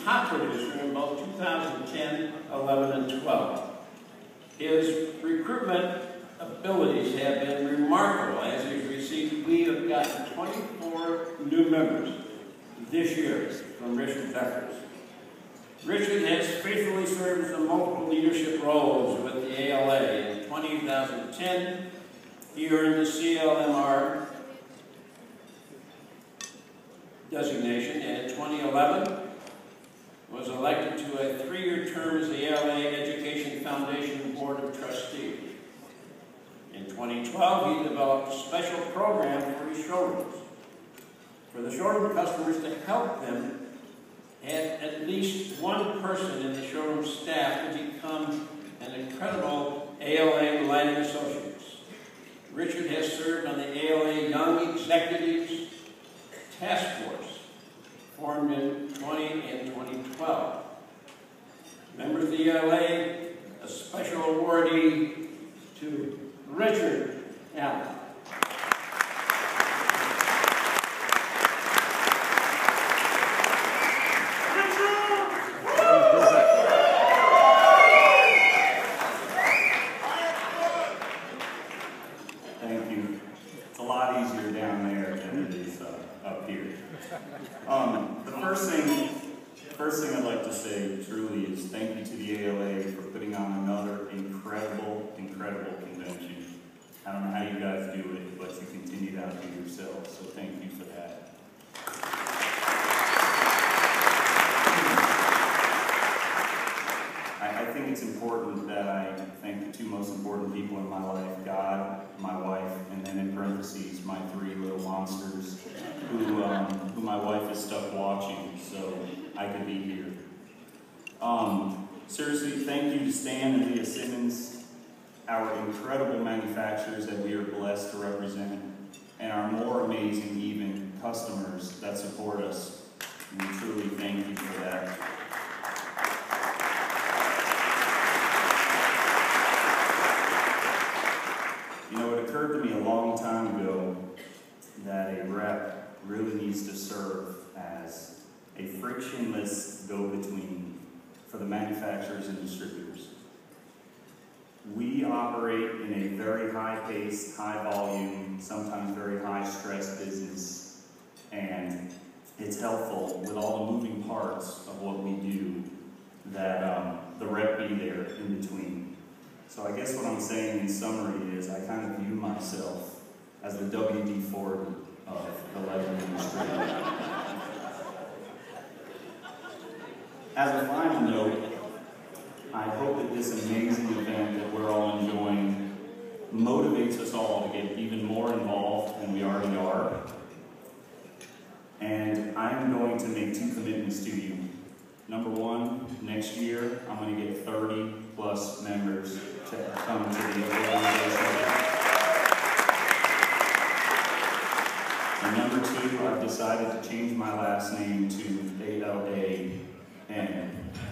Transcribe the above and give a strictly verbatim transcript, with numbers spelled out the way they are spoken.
top producer in both two thousand ten, eleven, and twelve. His recruitment abilities have been remarkable. As he's received, we have gotten twenty-four new members this year from Richard Beckers. Richard has faithfully served in multiple leadership roles with the A L A. In two thousand ten, he earned the C L M R designation, and in twenty eleven was elected to a three-year term as the A L A Education Foundation Board of Trustees. In twenty twelve, he developed a special program for his showrooms, for the showroom customers to help them have at least one person in the showroom staff to become an incredible A L A Lighting Associates. Richard has served on the A L A Young Executives Task Force, formed in twenty and twenty twelve. Members of the A L A, a special awardee to Richard Allen. Thank you. It's a lot easier down there than it is uh, up here. Um, the first thing, first thing I'd like to say truly is thank you to the A L A for putting on another incredible, incredible convention. I don't know how you guys do it, but you continue to outdo yourselves, so thank you for that. I, I think it's important that I thank the two most important people in my life, God, my wife, and then in parentheses, my three little monsters, who, um, who my wife is stuck watching, so I could be here. Um, seriously, thank you to Stan and Leah Simmons, our incredible manufacturers that we are blessed to represent, and our more amazing, even, customers that support us. We truly thank you for that. You know, it occurred to me a long time ago that a rep really needs to serve as a frictionless go-between for the manufacturers and distributors. We operate in a very high-paced, high-volume, sometimes very high-stress business, and it's helpful with all the moving parts of what we do that um, the rep be there in between. So I guess what I'm saying in summary is I kind of view myself as the W D forty of the lighting industry. As a final note, I hope that this amazing event that we're all enjoying motivates us all to get even more involved than we already are. And I'm going to make two commitments to you. Number one, next year, I'm going to get thirty plus members to come to the organization. And number two, I've decided to change my last name to A L A N.